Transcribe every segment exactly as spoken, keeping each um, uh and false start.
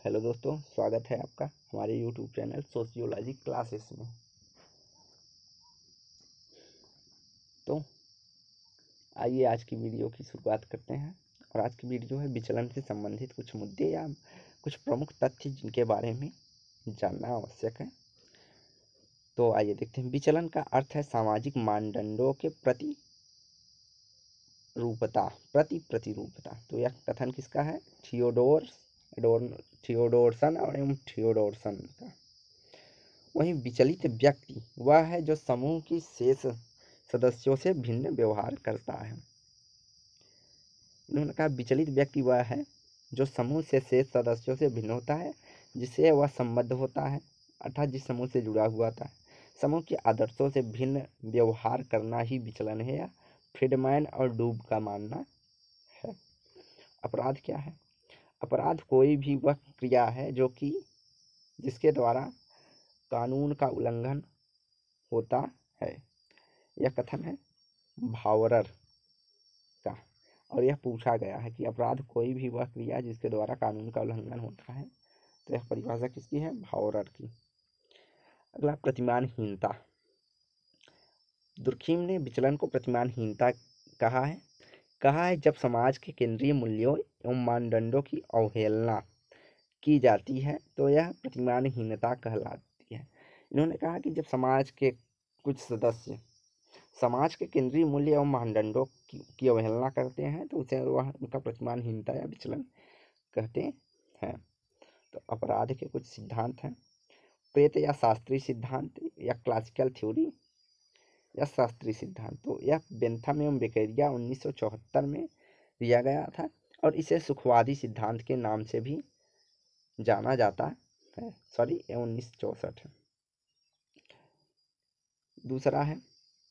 Hello दोस्तों, स्वागत है आपका हमारे यूट्यूब चैनल सोशियोलॉजी क्लासेस में। तो आइए आज की वीडियो की शुरुआत करते हैं। और आज की वीडियो है विचलन से संबंधित कुछ मुद्दे या कुछ प्रमुख तथ्य जिनके बारे में जानना आवश्यक है। तो आइए देखते हैं। विचलन का अर्थ है सामाजिक मानदंडों के प्रति रूपता प्रति प्रतिरूपता। तो यह कथन किसका है? थियोडोर थियोडोरसन और एवं थियोडोरसन का। वहीं विचलित व्यक्ति वह है जो समूह की शेष सदस्यों से भिन्न व्यवहार करता है। इन्होंने कहा विचलित व्यक्ति वह है जो समूह से शेष सदस्यों से भिन्न होता है, जिससे वह संबद्ध होता है, अर्थात जिस समूह से जुड़ा हुआ था। समूह के आदर्शों से भिन्न व्यवहार करना ही विचलन है, या फ्रीडमैन और डूब का मानना है। अपराध क्या है? अपराध कोई भी वह क्रिया है जो कि जिसके द्वारा कानून का उल्लंघन होता है। यह कथन है भावरर का, और यह पूछा गया है कि अपराध कोई भी वह क्रिया जिसके द्वारा कानून का उल्लंघन होता है। तो यह परिभाषा किसकी है? भावरर की। अगला, प्रतिमानहीनता। दुर्खीम ने विचलन को प्रतिमानहीनता कहा है कहा है जब समाज के केंद्रीय मूल्यों एवं मानदंडों की अवहेलना की जाती है तो यह प्रतिमानहीनता कहलाती है। इन्होंने कहा कि जब समाज के कुछ सदस्य समाज के केंद्रीय मूल्य एवं मानदंडों की, की अवहेलना करते हैं तो उसे वह उनका प्रतिमानहीनता या विचलन कहते हैं। तो अपराध के कुछ सिद्धांत हैं। प्रेत या शास्त्रीय सिद्धांत या क्लासिकल थ्योरी या शास्त्रीय सिद्धांत। तो यह बेंथम एवं बेकेरिया उन्नीस सौ चौहत्तर में दिया गया था, और इसे सुखवादी सिद्धांत के नाम से भी जाना जाता है। सॉरी ये उन्नीस सौ चौसठ है। दूसरा है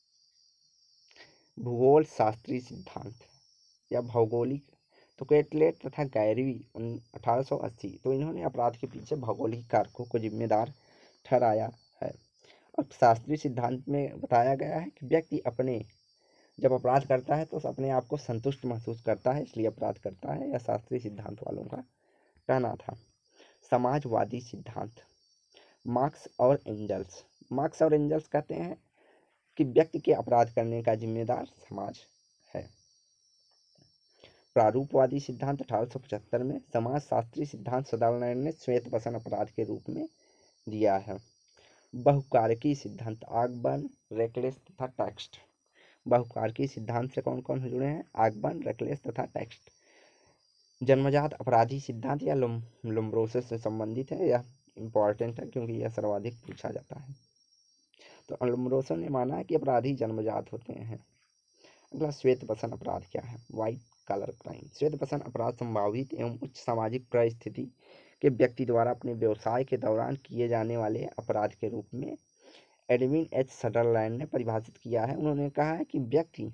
भूगोल शास्त्रीय सिद्धांत या भौगोलिक। तो केटलेट तथा गैरी अठारह सौ अस्सी, तो इन्होंने अपराध के पीछे भौगोलिक कारकों को जिम्मेदार ठहराया है। और शास्त्रीय सिद्धांत में बताया गया है कि व्यक्ति अपने जब अपराध करता है तो अपने आप को संतुष्ट महसूस करता है, इसलिए अपराध करता है। यह शास्त्रीय सिद्धांत वालों का कहना था। समाजवादी सिद्धांत। मार्क्स और एंजल्स मार्क्स और एंजल्स कहते हैं कि व्यक्ति के अपराध करने का जिम्मेदार समाज है। प्रारूपवादी सिद्धांत अठारह सौ पचहत्तर में। समाजशास्त्री सिद्धांत सदानंद ने श्वेत वसन अपराध के रूप में दिया है। बहुकारकी सिद्धांत आगबर्न, रेकलेस तथा टेक्स्ट। बहुकारकी सिद्धांत से कौन कौन जुड़े हैं? आगबर्न, रेकलेस तथा टेक्स्ट। जन्मजात अपराधी सिद्धांत या लोम्ब्रोसस से संबंधित है। यह इंपॉर्टेंट है क्योंकि यह सर्वाधिक पूछा जाता है। तो लोम्ब्रोसो ने माना है कि अपराधी जन्मजात होते हैं। अगला, श्वेत वसन अपराध क्या है? White collar crime. श्वेत वसन अपराध संभावित एवं उच्च सामाजिक परिस्थिति के व्यक्ति द्वारा अपने व्यवसाय के दौरान किए जाने वाले अपराध के रूप में एडविन एच सदरलैंड ने परिभाषित किया है। उन्होंने कहा है कि व्यक्ति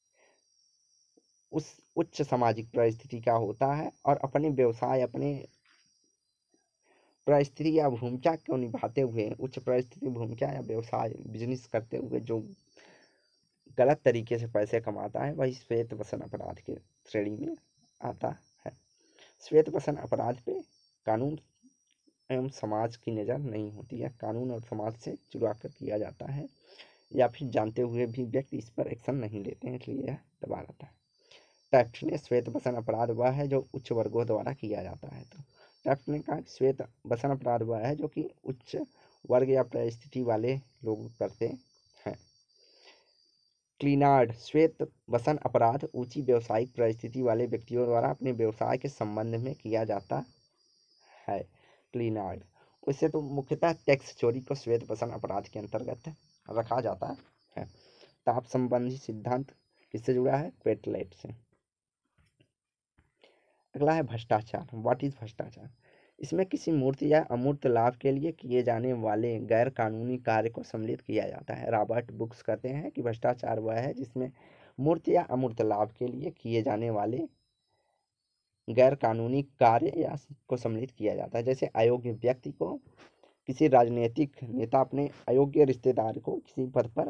उस उच्च सामाजिक परिस्थिति का होता है और अपने व्यवसाय अपने परिस्थिति या भूमिका को निभाते हुए, उच्च परिस्थिति भूमिका या व्यवसाय बिजनेस करते हुए जो गलत तरीके से पैसे कमाता है वही श्वेत वसन अपराध के श्रेणी में आता है। श्वेत वसन अपराध पे कानून एवं समाज की नज़र नहीं होती है। कानून और समाज से चुरा कर किया जाता है, या फिर जानते हुए भी व्यक्ति इस पर एक्शन नहीं लेते हैं, इसलिए यह दबा रहता है। टैफ्ट ने श्वेत वसन अपराध वह है जो उच्च वर्गों द्वारा किया जाता है। तो टैफ्ट ने कहा श्वेत वसन अपराध वह है जो कि उच्च वर्ग या परिस्थिति वाले लोग करते हैं। क्लीनार्ड, श्वेत वसन अपराध ऊंची व्यवसायिक परिस्थिति वाले व्यक्तियों द्वारा अपने व्यवसाय के संबंध में किया जाता है। क्लीनार्ड। उससे तो मुख्यतः टैक्स चोरी को श्वेत वसन अपराध के अंतर्गत रखा जाता है। ताप संबंधी सिद्धांत किससे जुड़ा है? पेटलेट से। अगला है भ्रष्टाचार। व्हाट इज भ्रष्टाचार? इसमें किसी मूर्त या अमूर्त लाभ के लिए किए जाने वाले गैर कानूनी कार्य को सम्मिलित किया जाता है। रॉबर्ट बुक्स कहते हैं कि भ्रष्टाचार वह है जिसमें मूर्त या अमूर्त लाभ के लिए किए जाने वाले गैर कानूनी कार्य या को सम्मिलित किया जाता है। जैसे अयोग्य व्यक्ति को किसी राजनीतिक नेता अपने अयोग्य रिश्तेदार को किसी पद पर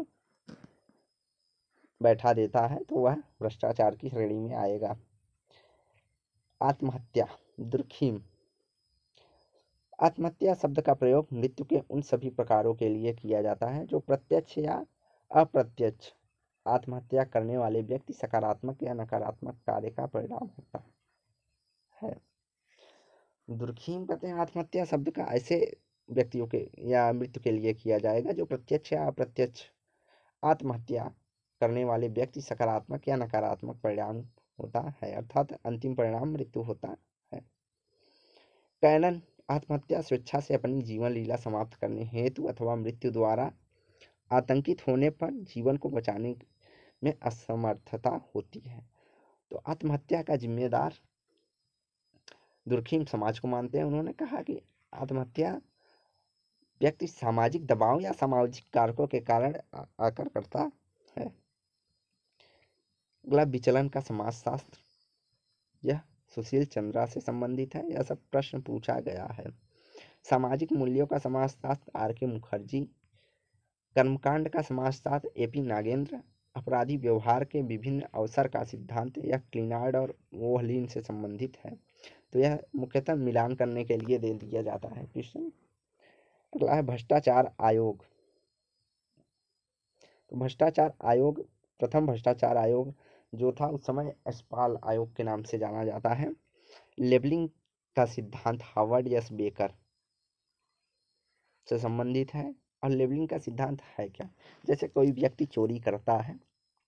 बैठा देता है तो वह भ्रष्टाचार की श्रेणी में आएगा। आत्महत्या। दुर्खीम, आत्महत्या शब्द का प्रयोग मृत्यु के उन सभी प्रकारों के लिए किया जाता है जो प्रत्यक्ष या अप्रत्यक्ष आत्महत्या करने वाले व्यक्ति सकारात्मक या नकारात्मक कार्य का परिणाम होता है। दुर्खीम कहते हैं आत्महत्या शब्द का ऐसे व्यक्तियों के या मृत्यु के लिए किया जाएगा जो प्रत्यक्ष या अप्रत्यक्ष आत्महत्या करने वाले व्यक्ति सकारात्मक या नकारात्मक परिणाम होता है, अर्थात अंतिम परिणाम मृत्यु होता है। कैनन आत्महत्या स्वेच्छा से अपनी जीवन लीला समाप्त करने हेतु अथवा मृत्यु द्वारा आतंकित होने पर जीवन को बचाने में असमर्थता होती है। तो आत्महत्या का जिम्मेदार दुर्खीम समाज को मानते हैं। उन्होंने कहा कि आत्महत्या व्यक्ति सामाजिक दबाव या सामाजिक कारकों के कारण आकर करता है। अगला विचलन का समाजशास्त्र, यह सुशील चंद्रा से संबंधित है। यह सब प्रश्न पूछा गया है। सामाजिक मूल्यों का समाजशास्त्र आर के मुखर्जी, कर्मकांड का समाजशास्त्र ए पी नागेंद्र, अपराधी व्यवहार के विभिन्न अवसर का सिद्धांत यह क्लिनार्ड और वोहलिन से संबंधित है। तो यह मुख्यतः मिलान करने के लिए दे दिया जाता है क्वेश्चन। अगला है भ्रष्टाचार आयोग। तो भ्रष्टाचार आयोग, प्रथम भ्रष्टाचार आयोग जो था उस समय एस्पाल आयोग के नाम से जाना जाता है। लेबलिंग का सिद्धांत हार्वर्ड एस बेकर से संबंधित है। और लेबलिंग का सिद्धांत है क्या, जैसे कोई व्यक्ति चोरी करता है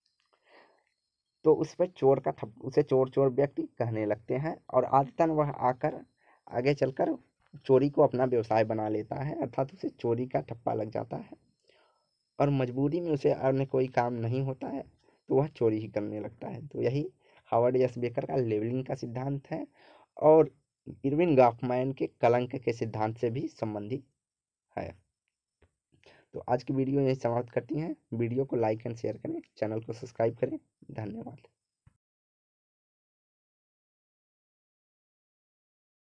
तो उस पर चोर का थप उसे चोर चोर व्यक्ति कहने लगते हैं और आदतन वह आकर आगे चलकर चोरी को अपना व्यवसाय बना लेता है, अर्थात उसे चोरी का ठप्पा लग जाता है और मजबूरी में उसे अन्य कोई काम नहीं होता है तो वह चोरी ही करने लगता है। तो यही हार्वर्ड एस बेकर का लेबलिंग का सिद्धांत है और इरविन गॉफमैन के कलंक के सिद्धांत से भी संबंधित है। तो आज की वीडियो यही समाप्त करती हैं। वीडियो को लाइक एंड शेयर करें, चैनल को सब्सक्राइब करें। धन्यवाद।